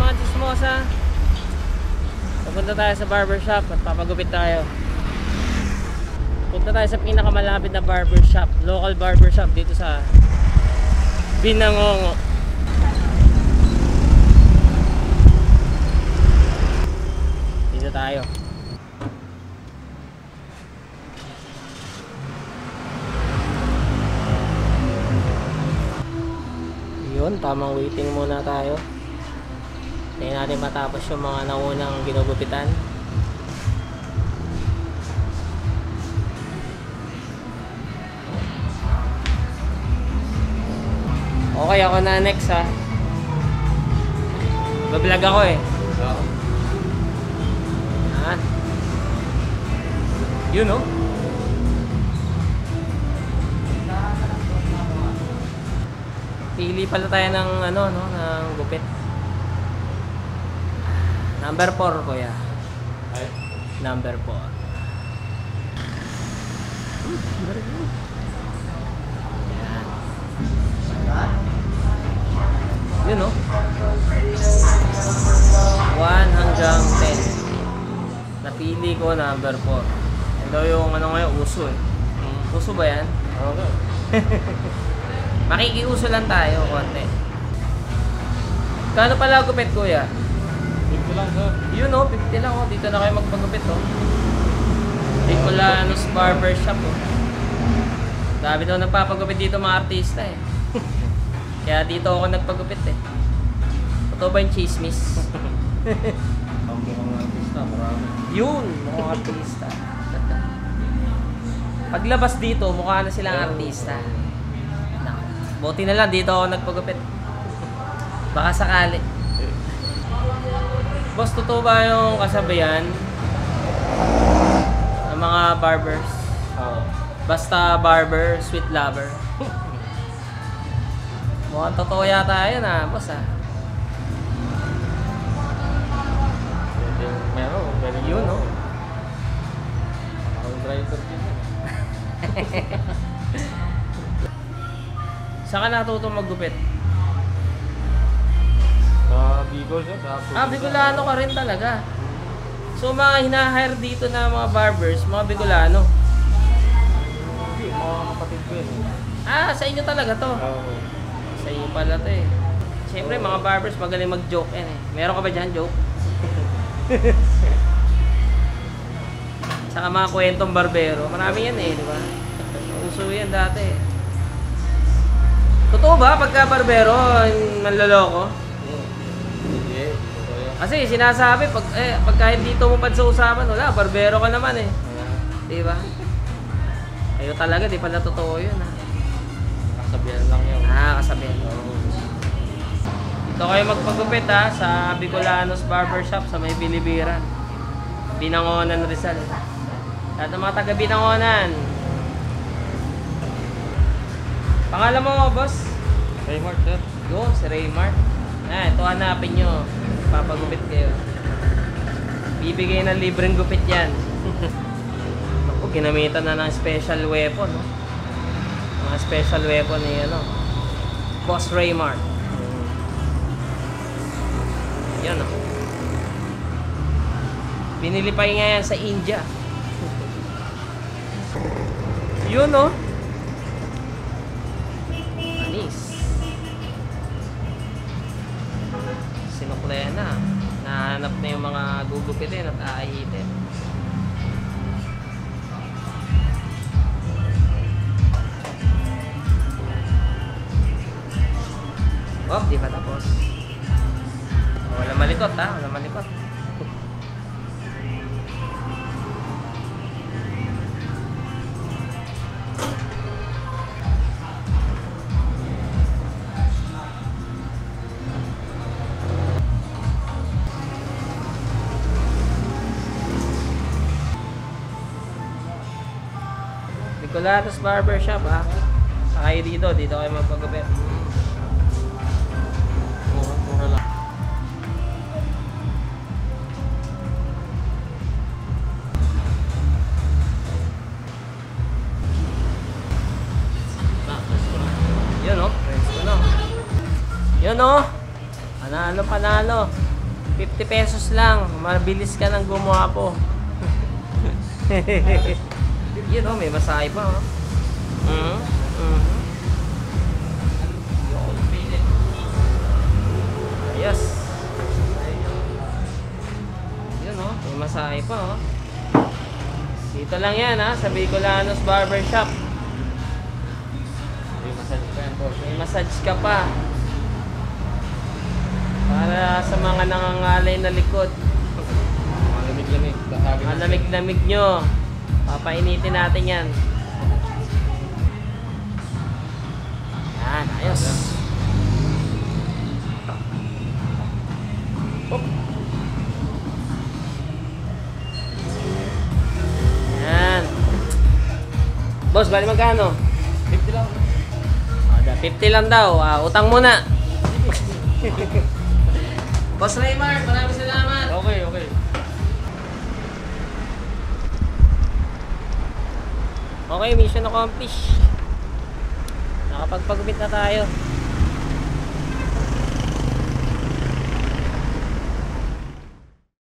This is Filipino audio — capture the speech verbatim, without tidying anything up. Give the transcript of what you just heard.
mga chismosa. Pupunta tayo sa barbershop at papagupit tayo. Punta tayo sa pinakamalapit na barbershop, local barbershop dito sa Binangongo. Dito tayo. Yun, tamang waiting muna tayo. Hintayin natin matapos yung mga naunang ginugupitan. Okay, ako na next ha. Bablog ako eh. Oo. Ah. Yun oh. Pili pala tayo ng ano no, ng gupit. Number four kuya. Ay. Number four. Yun no. one hanggang ten. Napili ko number four. Yan daw yung ano ngayon, uso eh. Uso ba yan? Okay. Makikiuso lang tayo konti. Kano pala gupit kuya? fifty lang sir. Yun oh, fifty lang oh. Dito na kayo magpagupit oh. Nicolanos Barbershop oh. Dami daw nagpapagupit dito mga artista eh. Kaya dito ako nagpagupit eh. Totoo ba yung chismis? Ang mukhang artista, marami. Yun, mukhang artista. Paglabas dito, mukha na silang artista. Buti na lang dito ako nagpagupit. Baka sakali. Boss, totoo ba yung kasabihan ng mga barbers? Oo. Basta barber, sweet lover. Mukhang totoo yata yun ah, boss ah. Pwede, meron, pwede Yun no? Ang driver din. Saan ka natutong maggupit? Sa Bicol sir. Sa Ah, Bicolano ka rin talaga. So mga hina-hire dito na mga barbers, mga Bicolano. Hindi, mga kapatid ko yun. Ah, sa inyo talaga to. Oo. Sa inyo pala to eh. Siyempre mga barbers magaling mag-joke yan eh. Meron ka ba dyan joke? Saka mga kwentong barbero. Marami yan eh, di ba? Uso yan dati eh. Totoo ba pagka barbero, manloloko? Hindi, totoo yan. Kasi sinasabi, pag, eh, pagka hindi tumupad sa usapan, wala, barbero ka naman eh. Di ba? Kayo talaga, di pala totoo yun ha. Kasabihan lang yun. Ah, kasabihan. Dito kayo magpagupit ha, sa Bicolanos Barbershop sa may Bilibiran. Binangonan, Rizal. Lahat ng mga taga Binangonan. Pangalan mo, boss? Raymart sir. Yo, si Raymart. Ah, ito hanapin nyo. Papagupit kayo. Bibigay ng libreng gupit yan. Ako, ginamitan na ng special weapon. No? Mga special weapon ni ano, Boss Raymart. Yan o. Oh. Binili pa nga yan sa India. Yun o. Oh. Sinuklaya na. Nahanap na yung mga gugupitin at aayitin. Oh, di pa tapos. Wala malikot ha, wala malikot. Bicolanos Barbershop ha. Saka dito, dito kayo magpagupit. Mura lang. Yun o, friends ko na. Yun o. Panalo, panalo. fifty pesos lang. Mabilis ka nang gumapo. Yun oh, may masahe pa oh. Mm -hmm. Ayos. Yun oh, may masahe pa oh. Dito lang yan ha, sa Bicolanos Barbershop. May massage pa yan, boss. May massage ka pa. Para sa mga nangangalay na likod. Malamig-lamig. Sabi Ang lamig-lamig nyo. Papainitin natin yan. Yan, ayos. Oop. Yan. Boss, bali magkano? fifty lang. Ah, fifty lang daw. Ah, utang muna. Boss Raymar, maraming salamat. Okay, okay. Okay, mission accomplished. Nakapagpagupit na tayo.